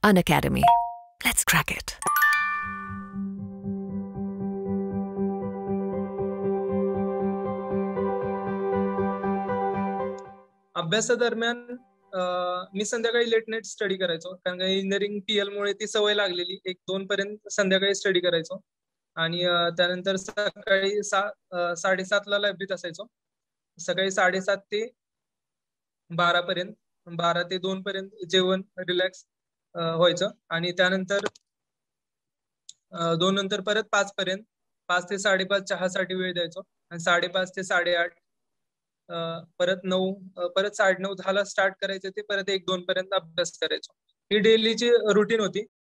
Unacademy. Let's crack it. अभ्यासादरम्यान मी संध्याकाळी late night study करायचो, कारण का इंजिनिअरिंग टीएल मुळे ती सवय लागलेली. 1-2 पर्यंत संध्याकाळी स्टडी करायचो आणि त्यानंतर सकाळी 7:30ला लायब्ररीत असायचो. सकाळी 7:30 ते 12 पर्यंत, 12 ते 2 पर्यंत जेवण रिलॅक्स व्हायचं आणि त्यानंतर 2 नंतर परत 5 पर्यंत, 5 ते 5:30 चहासाठी वेळ द्यायचो आणि 5:30 ते 8:30 परत 9, परत 9:30-10ला स्टार्ट करायचं ते परत 1-2 पर्यंत अभ्यास करायचो. ही डेलीची रुटीन होती.